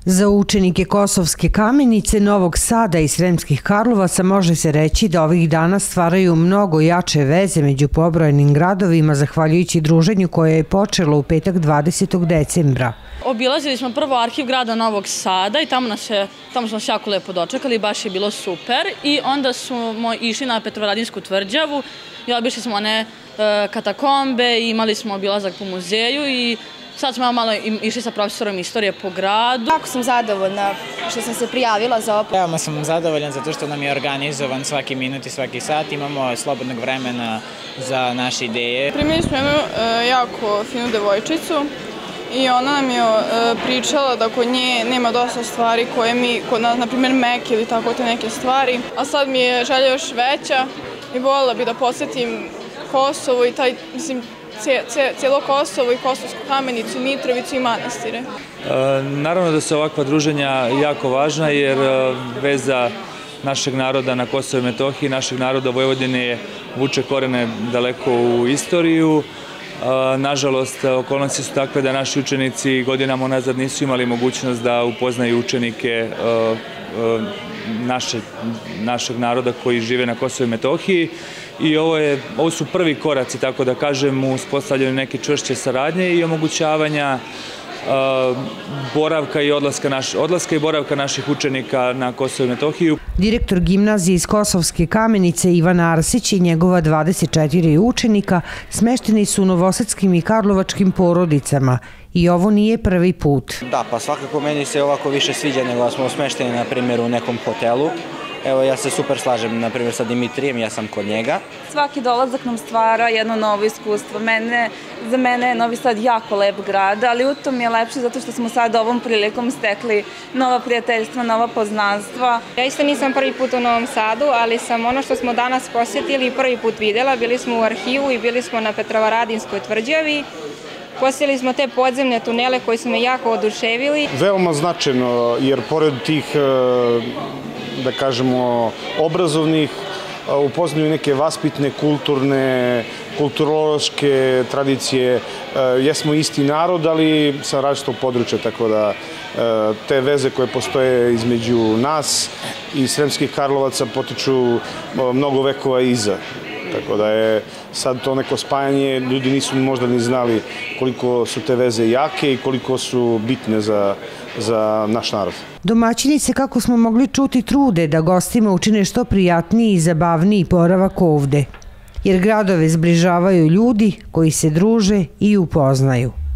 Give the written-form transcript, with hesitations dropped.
Za učenike Kosovske Kamenice, Novog Sada i Sremskih Karlovaca može se reći da ovih dana stvaraju mnogo jače veze među pobrojenim gradovima zahvaljujući druženju koje je počelo u petak 20. decembra. Obilazili smo prvo arhiv grada Novog Sada i tamo smo nas jako lepo dočekali, baš je bilo super. I onda smo išli na Petrovaradinsku tvrđavu i obišli smo one katakombe i imali smo obilazak po muzeju i sad smo malo išli sa profesorom istorije po gradu. Jako sam zadovoljna što sam se prijavila za ovo. Veoma sam zadovoljan zato što nam je organizovan svaki minut i svaki sat. Imamo slobodnog vremena za naše ideje. Primili smo jednu jako finu devojčicu i ona nam je pričala da kod nje nema dosta stvari koje mi, kod nas, na primjer Mek ili tako te neke stvari. A sad mi je želja još veća i voljela bi da posjetim Kosovo i taj, mislim, cijelo Kosovo i Kosovsku Kamenicu, Mitrovicu i manastire. Naravno da su ovakva druženja jako važna jer veza našeg naroda na Kosovo i Metohiji, našeg naroda Vojvodine vuče korene daleko u istoriju. Nažalost, okolnosti su takve da naši učenici godinama unazad nisu imali mogućnost da upoznaju učenike našeg naroda koji žive na Kosovu i Metohiji. I ovo su prvi koraci, tako da kažem, u uspostavljanju neke čvršće saradnje i omogućavanja odlaska i boravka naših učenika na Kosovu i Metohiju. Direktor gimnazije iz Kosovske Kamenice Ivan Arsić i njegova 24 učenika smešteni su u novosadskim i karlovačkim porodicama i ovo nije prvi put. Da, pa svakako meni se ovako više sviđa nego da smo smešteni, na primjer, u nekom hotelu. Evo, ja se super slažem, na primjer, sa Dimitrijem, ja sam kod njega. Svaki dolazak nam stvara jedno novo iskustvo. Za mene je Novi Sad jako lep grad, ali u tom je lepše zato što smo sad ovom prilikom stekli nova prijateljstva, nova poznanstva. Ja isto nisam prvi put u Novom Sadu, ali sam ono što smo danas posjetili prvi put vidjela. Bili smo u arhivu i bili smo na Petrovaradinskoj tvrđavi. Posjetili smo te podzemne tunele koji su me jako oduševili. Veoma značajno, jer pored tih, da kažemo, obrazovnih, upoznaju neke vaspitne, kulturološke tradicije. Jesmo isti narod, ali sa različitog područja, tako da te veze koje postoje između nas i Sremskih Karlovaca potiču mnogo vekova iza. Tako da je sad to neko spajanje, ljudi nisu možda ni znali koliko su te veze jake i koliko su bitne za naš narod. Domaćini se, kako smo mogli čuti, trude da gostima učine što prijatniji i zabavniji boravak ovde, jer gradove zbližavaju ljudi koji se druže i upoznaju.